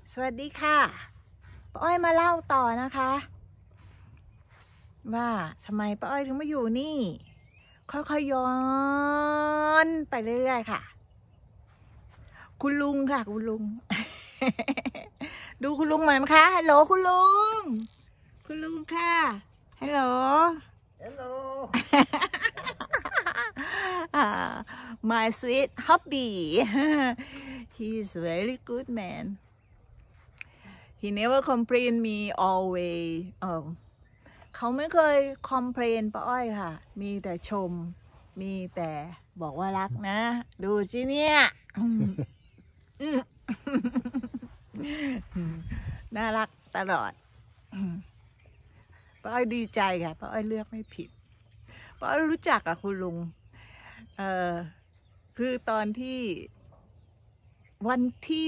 สวัสดีค่ะป้าอ้อยมาเล่าต่อนะคะว่าทำไมป้าอ้อยถึงมาอยู่นี่ค่อยๆย้อนไปเรื่อยๆค่ะคุณลุงค่ะคุณลุง ดูคุณลุงหน่อยไหมคะฮัลโหลคุณลุงคุณลุงค่ะฮัลโหล Hello. My sweet hubby he's a very good man he never complain me always เขาไม่เคยคอมเพลนป้าอ้อยค่ะมีแต่ชมมีแต่บอกว่ารักนะดูสิเนี่ยน่ารักตลอดป้าอ้อยดีใจค่ะป้าอ้อยเลือกไม่ผิดป้าอ้อยรู้จักกับคุณลุงคือตอนที่วันที่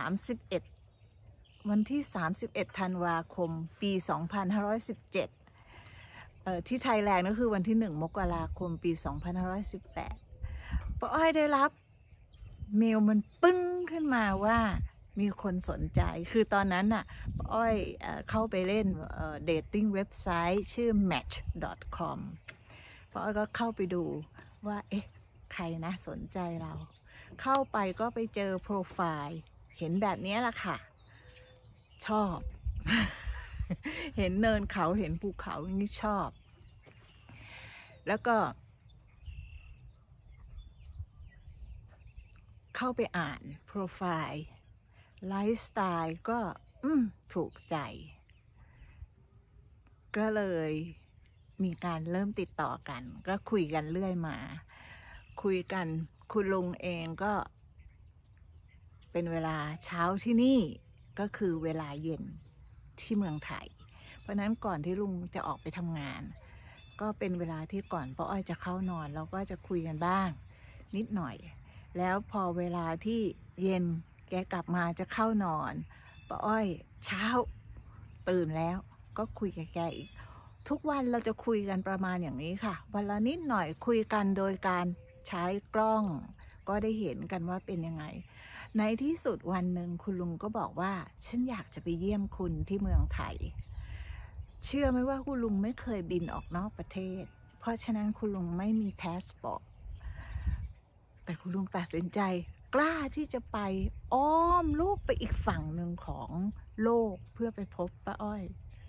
31ธันวาคมปี2517ที่ไทยแลนด์ก็คือวันที่1 มกราคมปี2518ป้าอ้อยได้รับเมลมันปึ้งขึ้นมาว่ามีคนสนใจคือตอนนั้นน่ะป้าอ้อยเข้าไปเล่นเดทติ้งเว็บไซต์ชื่อ match.com ป้าอ้อยก็เข้าไปดูว่าเอ๊ะใครนะสนใจเราเข้าไปก็ไปเจอโปรไฟล์เห็นแบบนี้แหละค่ะชอบ เห็นเนินเขาเห็นภูเขาอย่างนี้ชอบแล้วก็เข้าไปอ่านโปรไฟล์ไลฟ์สไตล์ก็ถูกใจก็เลยมีการเริ่มติดต่อกันก็คุยกันเรื่อยมาคุยกันคุณลุงเองก็เป็นเวลาเช้าที่นี่ก็คือเวลาเย็นที่เมืองไทยเพราะนั้นก่อนที่ลุงจะออกไปทำงานก็เป็นเวลาที่ก่อนป้าอ้อยจะเข้านอนเราก็จะคุยกันบ้างนิดหน่อยแล้วพอเวลาที่เย็นแกกลับมาจะเข้านอนป้าอ้อยเช้าตื่นแล้วก็คุยกับแกอีกทุกวันเราจะคุยกันประมาณอย่างนี้ค่ะวันละนิดหน่อยคุยกันโดยการใช้กล้องก็ได้เห็นกันว่าเป็นยังไงในที่สุดวันหนึ่งคุณลุงก็บอกว่าฉันอยากจะไปเยี่ยมคุณที่เมืองไทยเชื่อไหมว่าคุณลุงไม่เคยบินออกนอกประเทศเพราะฉะนั้นคุณลุงไม่มีพาสปอร์ตแต่คุณลุงตัดสินใจกล้าที่จะไปอ้อมโลกไปอีกฝั่งหนึ่งของโลกเพื่อไปพบป้าอ้อย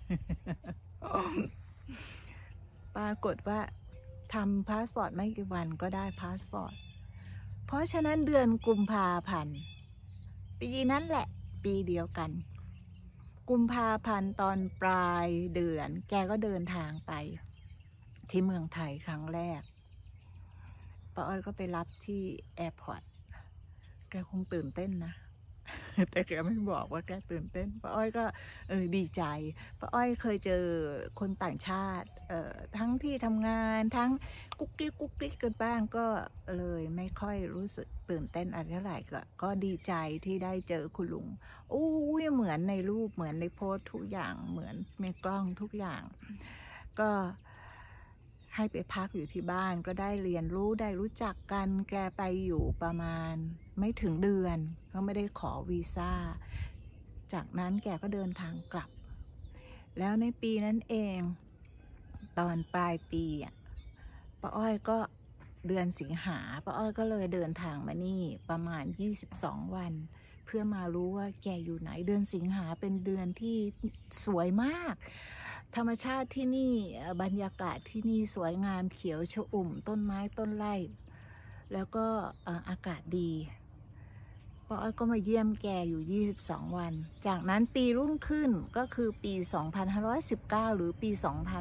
ปรากฏว่าทำพาสปอร์ตไม่กี่วันก็ได้พาสปอร์ตเพราะฉะนั้นเดือนกุมภาพันธ์ปีนั้นแหละปีเดียวกันกุมภาพันธ์ตอนปลายเดือนแกก็เดินทางไปที่เมืองไทยครั้งแรกป้าอ้อยก็ไปรับที่แอร์พอร์ตแกคงตื่นเต้นนะ แต่แกไม่บอกว่าแกตื่นเต้นป้าอ้อยก็ดีใจป้าอ้อยเคยเจอคนต่างชาติทั้งที่ทำงานทั้งกุ๊กกิ๊กกันบ้างก็เลยไม่ค่อยรู้สึกตื่นเต้นอะไรเท่าไหร่ก็ดีใจที่ได้เจอคุณลุงอู้ยเหมือนในรูปเหมือนในโพสทุกอย่างเหมือนในกล้องทุกอย่างก็ให้ไปพักอยู่ที่บ้านก็ได้เรียนรู้ได้รู้จักกันแกไปอยู่ประมาณไม่ถึงเดือนก็ไม่ได้ขอวีซ่าจากนั้นแกก็เดินทางกลับแล้วในปีนั้นเองตอนปลายปีป้าอ้อยก็เดือนสิงหาป้าอ้อยก็เลยเดินทางมานี่ประมาณ22 วันเพื่อมารู้ว่าแกอยู่ไหนเดือนสิงหาเป็นเดือนที่สวยมากธรรมชาติที่นี่บรรยากาศที่นี่สวยงามเขียวชอุ่มต้นไม้ต้นไร่แล้วก็อากาศดีป้าอ้อยก็มาเยี่ยมแกอยู่22 วันจากนั้นปีรุ่งขึ้นก็คือปี2519หรือปี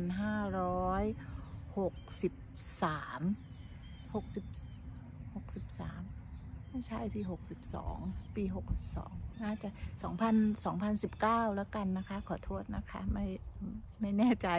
2563ไม่ใช่ที่62ปี62น่าจะ2019แล้วกันนะคะขอโทษนะคะไม่แน่ใจ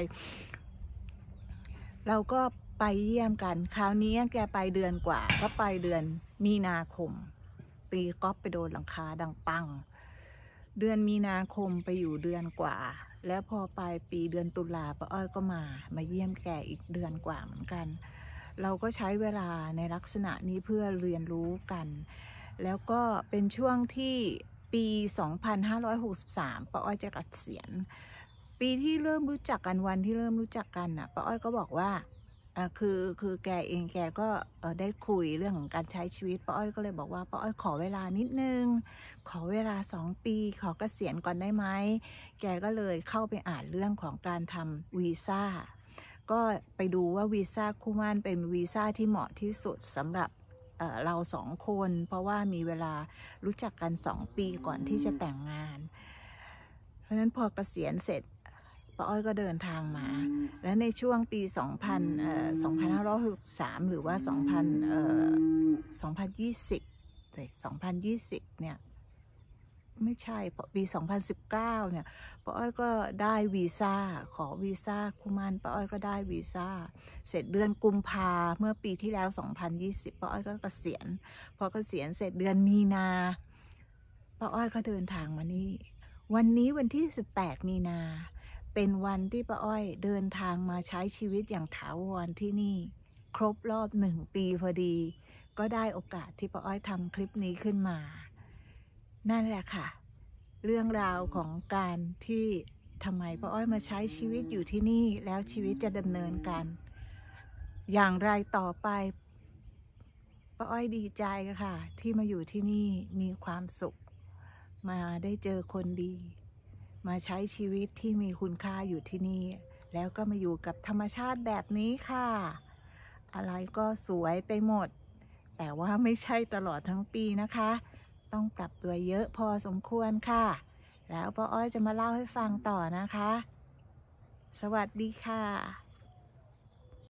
เราก็ไปเยี่ยมกันคราวนี้แกไปเดือนกว่าก็ไปเดือนมีนาคมตีก๊อฟไปโดนหลังคาดังปังเดือนมีนาคมไปอยู่เดือนกว่าแล้วพอปลายปีเดือนตุลาป้าอ้อยก็มาเยี่ยมแกอีกเดือนกว่าเหมือนกันเราก็ใช้เวลาในลักษณะนี้เพื่อเรียนรู้กันแล้วก็เป็นช่วงที่ปี 2563 ป้าอ้อยจะเกษียณปีที่เริ่มรู้จักกันวันที่เริ่มรู้จักกันน่ะป้าอ้อยก็บอกว่าคือแกเองแกก็ได้คุยเรื่องของการใช้ชีวิตป้าอ้อยก็เลยบอกว่าป้าอ้อยขอเวลานิดนึงขอเวลา2 ปีขอเกษียณก่อนได้ไหมแกก็เลยเข้าไปอ่านเรื่องของการทำวีซ่าก็ไปดูว่าวีซ่าคู่หมั้นเป็นวีซ่าที่เหมาะที่สุดสำหรับเรา2 คนเพราะว่ามีเวลารู้จักกัน2 ปีก่อนที่จะแต่งงานเพราะฉะนั้นพอเกษียณเสร็จป้าอ้อยก็เดินทางมาและในช่วงปี2563หรือว่า2020เนี่ยไม่ใช่ปี2019เนี่ยป้าอ้อยก็ได้วีซ่าขอวีซ่าคู่หมั้นป้าอ้อยก็ได้วีซ่าเสร็จเดือนกุมภาเมื่อปีที่แล้ว2020ป้าอ้อยก็เกษียณพอเกษียณเสร็จเดือนมีนาป้าอ้อยก็เดินทางมานี่วันนี้วันที่18 มีนาเป็นวันที่ป้าอ้อยเดินทางมาใช้ชีวิตอย่างถาวรที่นี่ครบรอบ1 ปีพอดีก็ได้โอกาสที่ป้าอ้อยทำคลิปนี้ขึ้นมานั่นแหละค่ะเรื่องราวของการที่ทำไมป้าอ้อยมาใช้ชีวิตอยู่ที่นี่แล้วชีวิตจะดำเนินการอย่างไรต่อไปป้าอ้อยดีใจค่ะที่มาอยู่ที่นี่มีความสุขมาได้เจอคนดีมาใช้ชีวิตที่มีคุณค่าอยู่ที่นี่แล้วก็มาอยู่กับธรรมชาติแบบนี้ค่ะอะไรก็สวยไปหมดแต่ว่าไม่ใช่ตลอดทั้งปีนะคะต้องปรับตัวเยอะพอสมควรค่ะแล้วป้าอ้อยจะมาเล่าให้ฟังต่อนะคะสวัสดีค่ะ